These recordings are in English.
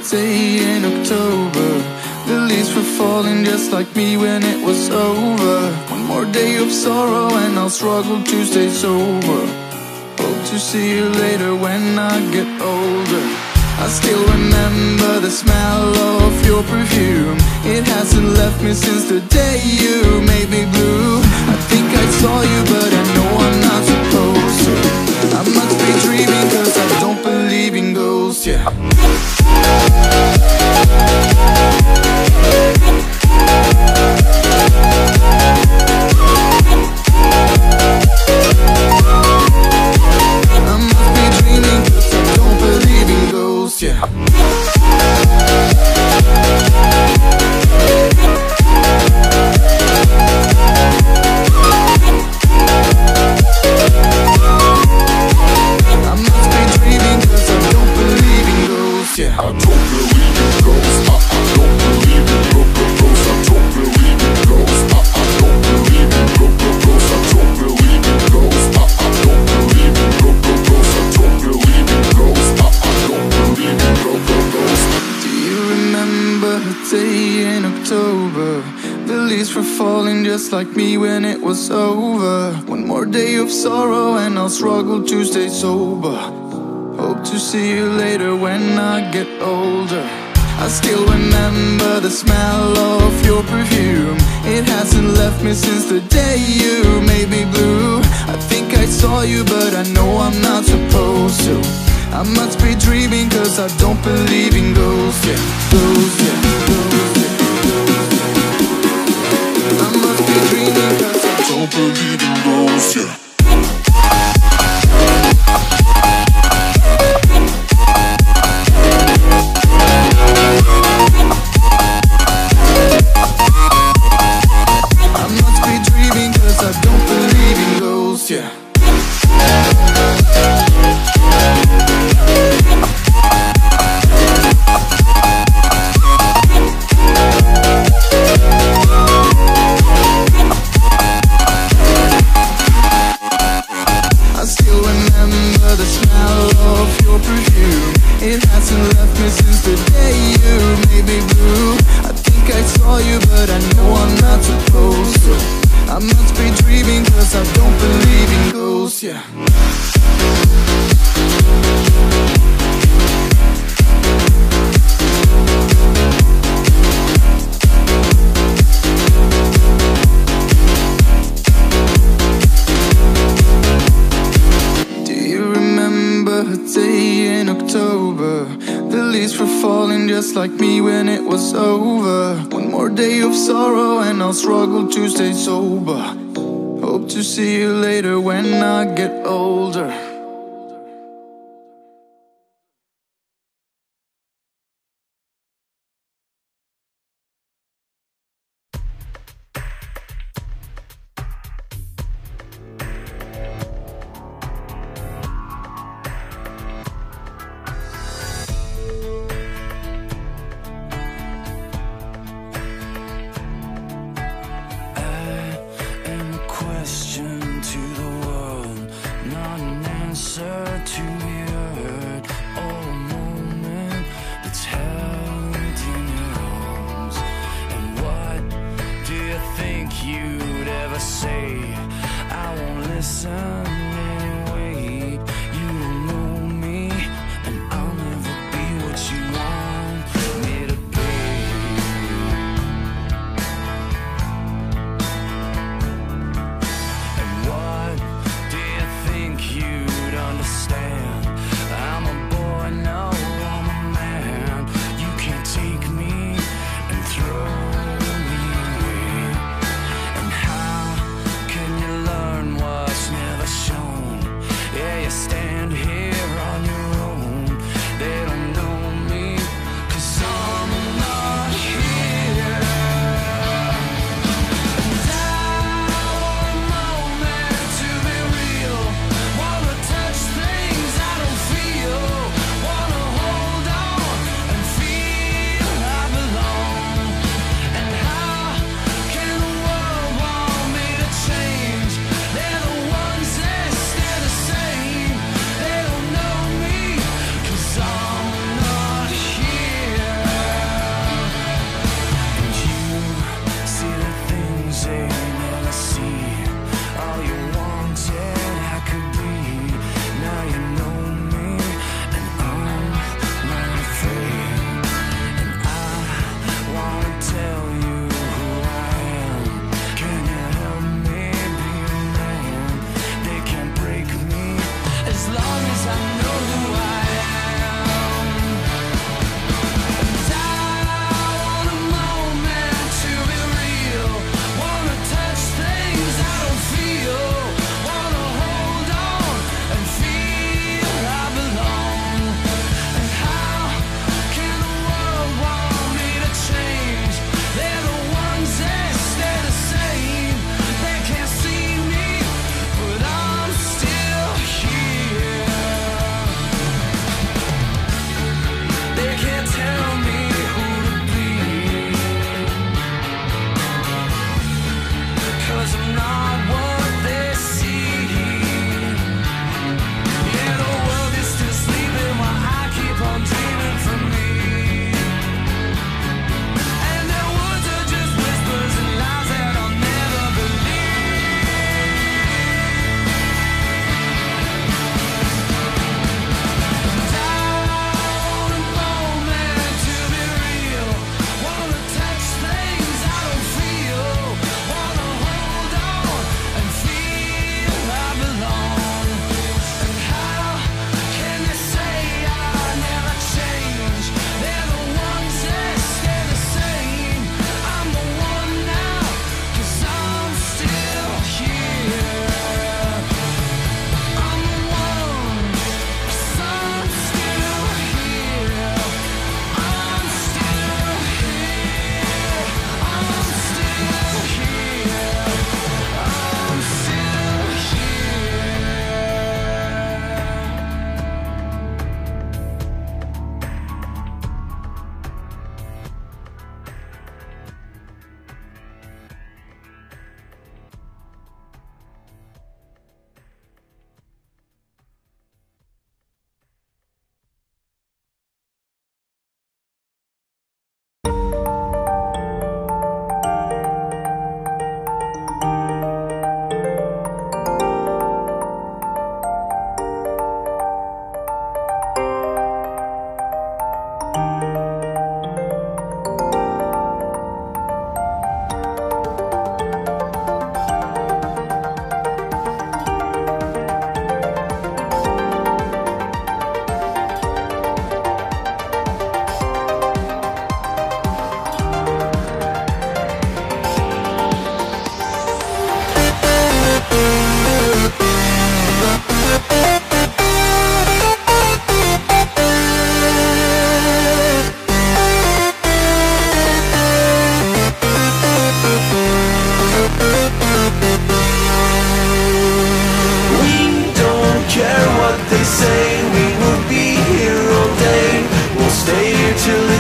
day in October. The leaves were falling just like me when it was over. One more day of sorrow and I'll struggle to stay sober. Hope to see you later when I get older. I still remember the smell of your perfume. It hasn't left me since the day you made me blue. I think I saw you but I know I'm not supposed to. I must be dreaming cause I don't believe in ghosts, yeah. I must be dreaming cause I don't believe in ghosts, yeah. Just like me when it was over. One more day of sorrow and I'll struggle to stay sober. Hope to see you later when I get older. I still remember the smell of your perfume. It hasn't left me since the day you made me blue. I think I saw you but I know I'm not supposed to. I must be dreaming cause I don't believe in ghosts, yeah. Ghosts, yeah. Ghosts, yeah. I must be dreaming cause I don't believe in ghosts, yeah. I must be dreaming cause I don't believe in ghosts, yeah. It hasn't left me since the day you made me blue. I think I saw you but I know I'm not supposed to. I must be dreaming cause I don't believe in ghosts, yeah. Day in October. The leaves were falling just like me when it was over. One more day of sorrow and I'll struggle to stay sober. Hope to see you later when I get older. To the world, not an answer.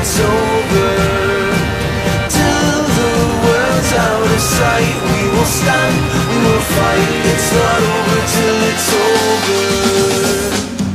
it's over. Till the world's out of sight, we will stand, we will fight. It's not over till it's over.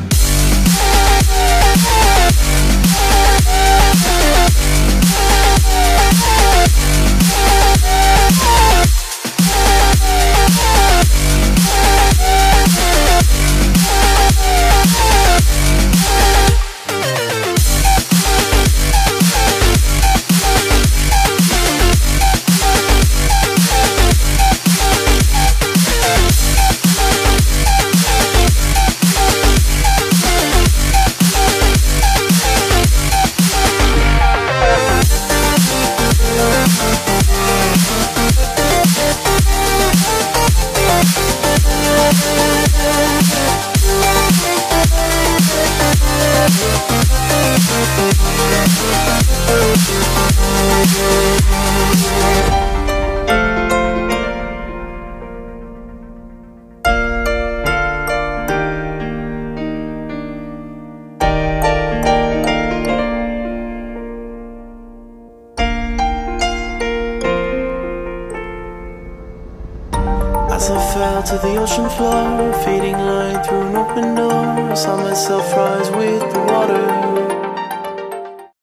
As I fell to the ocean floor, fading light through an open door, I saw myself rise with the water.